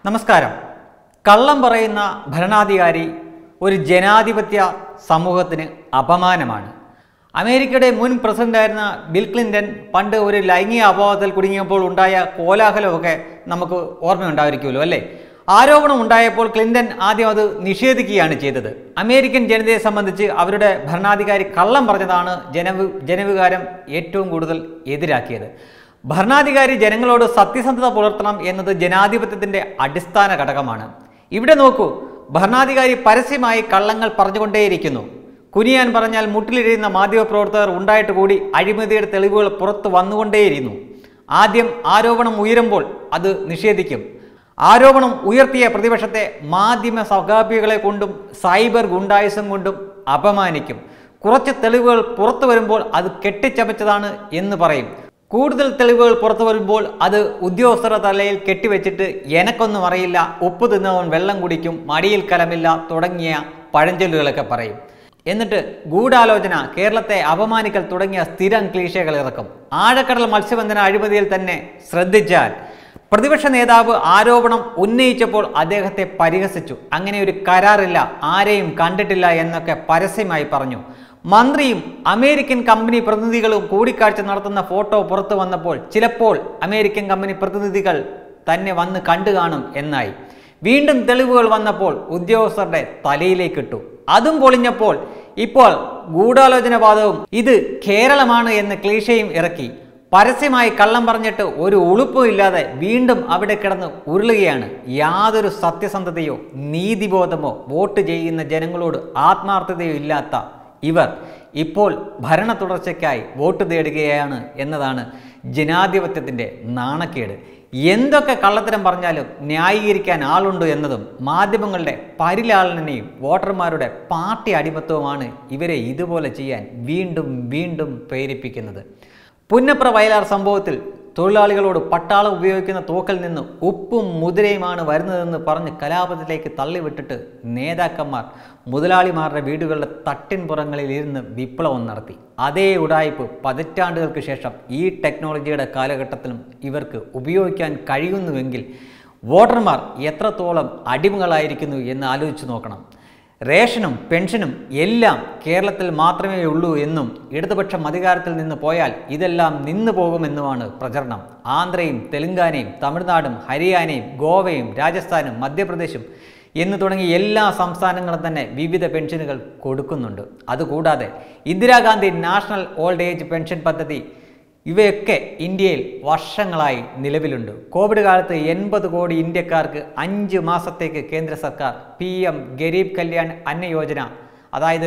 നമസ്കാരം. കള്ളം പറയുന്ന ഭരണാധികാരി ഒരു ജനാധിപത്യ സമൂഹത്തിന് അപമാനമാണ്. അമേരിക്കയുടെ മുൻ പ്രസിഡന്റായിരുന്ന ബിൽ ക്ലിന്റൺ പണ്ട് ഒരു ലൈംഗിക അപവാദത്തിൽ കുടുങ്ങിയപ്പോൾ ഉണ്ടായ കോലാഹലമൊക്കെ നമുക്ക് ഓർമ്മയുണ്ടായിരിക്കുമല്ലോ അല്ലേ? ആരോപണം ഉണ്ടായപ്പോൾ ക്ലിന്റൺ ആദ്യം അത് നിഷേധിക്കുകയാണ് ചെയ്തത്. അമേരിക്കൻ ജനതയെ സംബന്ധിച്ച് അവരുടെ ഭരണാധികാരി കള്ളം പറഞ്ഞതാണ് ജനവികാരം ഏറ്റവും കൂടുതൽ എതിരാക്കിയത്. ഭരണാധികാരി ജനങ്ങളോട് സത്യസന്ധത പുലർത്തണം എന്നത് ജനാധിപത്യത്തിൻ്റെ അടിസ്ഥാന ഘടകമാണ്. ഇവിടെ നോക്കൂ, ഭരണാധികാരി പരസ്യമായി കള്ളങ്ങൾ പറഞ്ഞുകൊണ്ടേയിരിക്കുന്നു. കുനിയാൻ പറഞ്ഞാൽ മുട്ടിലിരിക്കുന്ന മാധ്യമപ്രവർത്തകർ ഉണ്ടായിട്ട് കൂടി അഴിമതിയുടെ തെളിവുകൾ പുറത്തു വന്നുകൊണ്ടേയിരുന്നു. ആദ്യം ആരോപണം ഉയരുമ്പോൾ അത് നിഷേധിക്കും. ആരോപണം ഉയർത്തിയ പ്രതിപക്ഷത്തെ മാധ്യമ സഹകാപികളെ കൊണ്ടും സൈബർ ഗുണ്ടായുസം കൊണ്ടും അപമാനിക്കും. കുറച്ച് തെളിവുകൾ പുറത്തു വരുമ്പോൾ അത് കെട്ടിച്ചമച്ചതാണ് എന്ന് പറയും. കൂടുതൽ തെളിവുകൾ പുറത്തു വരുമ്പോൾ അത് ഉദ്യോഗസ്ഥരുടെ തലയിൽ കെട്ടിവെച്ചിട്ട് എനക്കൊന്നും അറിയില്ല, ഉപ്പ് തിന്നവൻ വെള്ളം കുടിക്കും, മടിയിൽ കലമില്ല തുടങ്ങിയ പഴഞ്ചൊല്ലുകളൊക്കെ പറയും. എന്നിട്ട് ഗൂഢാലോചന, കേരളത്തെ അപമാനിക്കൽ തുടങ്ങിയ സ്ഥിരം ക്ലീശകൾ ഇറക്കും. ആഴക്കടൽ മത്സ്യബന്ധന അഴിമതിയിൽ തന്നെ ശ്രദ്ധിച്ചാൽ പ്രതിപക്ഷ നേതാവ് ആരോപണം ഉന്നയിച്ചപ്പോൾ അദ്ദേഹത്തെ പരിഹസിച്ചു. അങ്ങനെ ഒരു കരാറില്ല, ആരെയും കണ്ടിട്ടില്ല എന്നൊക്കെ പരസ്യമായി പറഞ്ഞു. മന്ത്രിയും അമേരിക്കൻ കമ്പനി പ്രതിനിധികളും കൂടിക്കാഴ്ച നടത്തുന്ന ഫോട്ടോ പുറത്തു വന്നപ്പോൾ ചിലപ്പോൾ അമേരിക്കൻ കമ്പനി പ്രതിനിധികൾ തന്നെ വന്ന് കണ്ടു കാണും എന്നായി. വീണ്ടും തെളിവുകൾ വന്നപ്പോൾ ഉദ്യോഗസ്ഥരുടെ തലയിലേക്കിട്ടു. അതും പൊളിഞ്ഞപ്പോൾ ഇപ്പോൾ ഗൂഢാലോചനവാദവും ഇത് കേരളമാണ് എന്ന് ക്ലീശയും ഇറക്കി. പരസ്യമായി കള്ളം പറഞ്ഞിട്ട് ഒരു ഉളുപ്പും ഇല്ലാതെ വീണ്ടും അവിടെ കിടന്ന് ഉരുളുകയാണ്. യാതൊരു സത്യസന്ധതയോ നീതിബോധമോ വോട്ട് ചെയ്യുന്ന ജനങ്ങളോട് ആത്മാർത്ഥതയോ ഇല്ലാത്ത ഇവർ ഇപ്പോൾ ഭരണ തുടർച്ചയ്ക്കായി വോട്ട് തേടുകയാണ് എന്നതാണ് ജനാധിപത്യത്തിൻ്റെ നാണക്കേട്. എന്തൊക്കെ കള്ളത്തരം പറഞ്ഞാലും ന്യായീകരിക്കാൻ ആളുണ്ട് എന്നതും മാധ്യമങ്ങളുടെ പരിലാളനയും വോട്ടർമാരുടെ പാർട്ടി അടിമത്വവുമാണ് ഇവരെ ഇതുപോലെ ചെയ്യാൻ വീണ്ടും വീണ്ടും പ്രേരിപ്പിക്കുന്നത്. പുന്നപ്ര വയലാർ സംഭവത്തിൽ തൊഴിലാളികളോട് പട്ടാളം ഉപയോഗിക്കുന്ന തോക്കിൽ നിന്ന് ഉപ്പും മുതിരയുമാണ് വരുന്നതെന്ന് പറഞ്ഞ് കലാപത്തിലേക്ക് തള്ളിവിട്ടിട്ട് നേതാക്കന്മാർ മുതലാളിമാരുടെ വീടുകളുടെ തട്ടിൻപുറങ്ങളിൽ ഇരുന്ന് വിപ്ലവം നടത്തി. അതേ ഉഡായിപ്പ് പതിറ്റാണ്ടുകൾക്ക് ശേഷം ഈ ടെക്നോളജിയുടെ കാലഘട്ടത്തിലും ഇവർക്ക് ഉപയോഗിക്കാൻ കഴിയുന്നുവെങ്കിൽ വോട്ടർമാർ എത്രത്തോളം അടിമകളായിരിക്കുന്നു എന്ന് ആലോചിച്ച് നോക്കണം. റേഷനും പെൻഷനും എല്ലാം കേരളത്തിൽ മാത്രമേ ഉള്ളൂ എന്നും ഇടതുപക്ഷം അധികാരത്തിൽ നിന്ന് പോയാൽ ഇതെല്ലാം നിന്നു പോകുമെന്നുമാണ് പ്രചരണം. ആന്ധ്രയും തെലുങ്കാനയും തമിഴ്നാടും ഹരിയാനയും ഗോവയും രാജസ്ഥാനും മധ്യപ്രദേശും എന്ന് തുടങ്ങി എല്ലാ സംസ്ഥാനങ്ങളും തന്നെ വിവിധ പെൻഷനുകൾ കൊടുക്കുന്നുണ്ട്. അതുകൂടാതെ Indira Gandhi national old age pension പദ്ധതി ഇവയൊക്കെ ഇന്ത്യയിൽ വർഷങ്ങളായി നിലവിലുണ്ട്. കോവിഡ് കാലത്ത് 80 കോടി ഇന്ത്യക്കാർക്ക് 5 മാസത്തേക്ക് കേന്ദ്ര സർക്കാർ PM ഗരീബ് കല്യാൺ അന്ന യോജന, അതായത്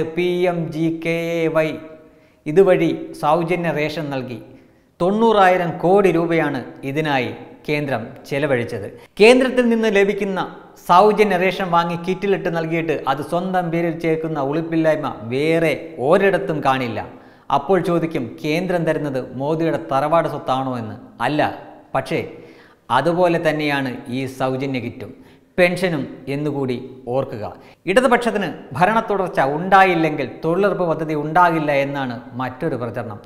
PMGKAY ഇതുവഴി സൗജന്യ റേഷൻ നൽകി. 90,000 കോടി രൂപയാണ് ഇതിനായി കേന്ദ്രം ചെലവഴിച്ചത്. കേന്ദ്രത്തിൽ നിന്ന് ലഭിക്കുന്ന സൗജന്യ റേഷൻ വാങ്ങി കിറ്റിലിട്ട് നൽകിയിട്ട് അത് സ്വന്തം പേരിൽ ചേർക്കുന്ന ഉളുപ്പില്ലായ്മ വേറെ ഒരിടത്തും കാണില്ല. അപ്പോൾ ചോദിക്കും, കേന്ദ്രം തരുന്നത് മോദിയുടെ തറവാട് സ്വത്താണോ എന്ന്? അല്ല. പക്ഷേ അതുപോലെ തന്നെയാണ് ഈ സൗജന്യ കിറ്റും പെൻഷനും എന്നുകൂടി ഓർക്കുക. ഇടതുപക്ഷത്തിന് ഭരണ തുടർച്ച ഉണ്ടായില്ലെങ്കിൽ തൊഴിലുറപ്പ് പദ്ധതി ഉണ്ടാകില്ല എന്നാണ് മറ്റൊരു പ്രചരണം.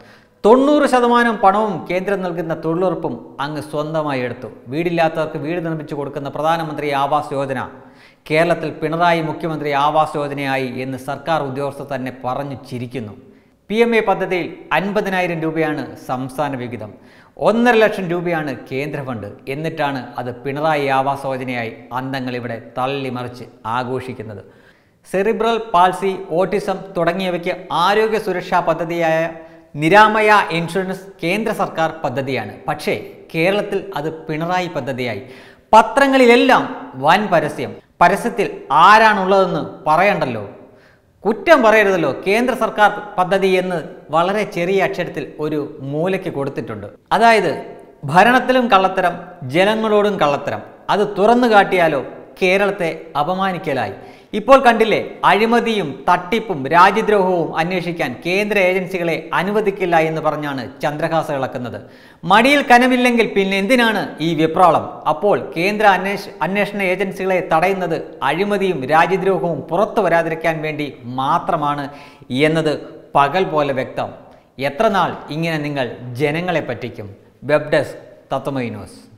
90% പണവും കേന്ദ്രം നൽകുന്ന തൊഴിലുറപ്പും അങ്ങ് സ്വന്തമായി എടുത്തു. വീടില്ലാത്തവർക്ക് വീട് നിർമ്മിച്ചു കൊടുക്കുന്ന പ്രധാനമന്ത്രി ആവാസ് യോജന കേരളത്തിൽ പിണറായി മുഖ്യമന്ത്രി ആവാസ് യോജനയായി എന്ന് സർക്കാർ ഉദ്യോഗസ്ഥർ തന്നെ പറഞ്ഞു ചിരിക്കുന്നു. PMA പദ്ധതിയിൽ 50,000 രൂപയാണ് സംസ്ഥാന വിഹിതം, 1.5 ലക്ഷം രൂപയാണ് കേന്ദ്ര ഫണ്ട്. എന്നിട്ടാണ് അത് പിണറായി ആവാസ് യോജനയായി അന്തങ്ങൾ ഇവിടെ തള്ളിമറിച്ച് ആഘോഷിക്കുന്നത്. സെറിബ്രൽ പാൾസി, ഓട്ടിസം തുടങ്ങിയവയ്ക്ക് ആരോഗ്യ സുരക്ഷാ പദ്ധതിയായ നിരാമയ ഇൻഷുറൻസ് കേന്ദ്ര സർക്കാർ പദ്ധതിയാണ്. പക്ഷേ കേരളത്തിൽ അത് പിണറായി പദ്ധതിയായി. പത്രങ്ങളിലെല്ലാം വൻ പരസ്യം. പരസ്യത്തിൽ ആരാണുള്ളതെന്ന് പറയണ്ടല്ലോ, കുറ്റം പറയരുതല്ലോ. കേന്ദ്ര സർക്കാർ പദ്ധതി എന്ന് വളരെ ചെറിയ അക്ഷരത്തിൽ ഒരു മൂലയ്ക്ക് കൊടുത്തിട്ടുണ്ട്. അതായത് ഭരണത്തിലും കള്ളത്തരം, ജനങ്ങളോടും കള്ളത്തരം. അത് തുറന്നു കാട്ടിയാലോ കേരളത്തെ അപമാനിക്കലായി. ഇപ്പോൾ കണ്ടില്ലേ, അഴിമതിയും തട്ടിപ്പും രാജ്യദ്രോഹവും അന്വേഷിക്കാൻ കേന്ദ്ര ഏജൻസികളെ അനുവദിക്കില്ല എന്ന് പറഞ്ഞാണ് ചന്ദ്രഹാസ ഇളക്കുന്നത്. മടിയിൽ കനമില്ലെങ്കിൽ പിന്നെ എന്തിനാണ് ഈ വിപ്രാളം? അപ്പോൾ കേന്ദ്ര അന്വേഷണ ഏജൻസികളെ തടയുന്നത് അഴിമതിയും രാജ്യദ്രോഹവും പുറത്തു വരാതിരിക്കാൻ വേണ്ടി മാത്രമാണ് എന്നത് പകൽ പോലെ വ്യക്തം. എത്ര നാൾ ഇങ്ങനെ നിങ്ങൾ ജനങ്ങളെ പറ്റിക്കും? Web desk Tatwamayi news.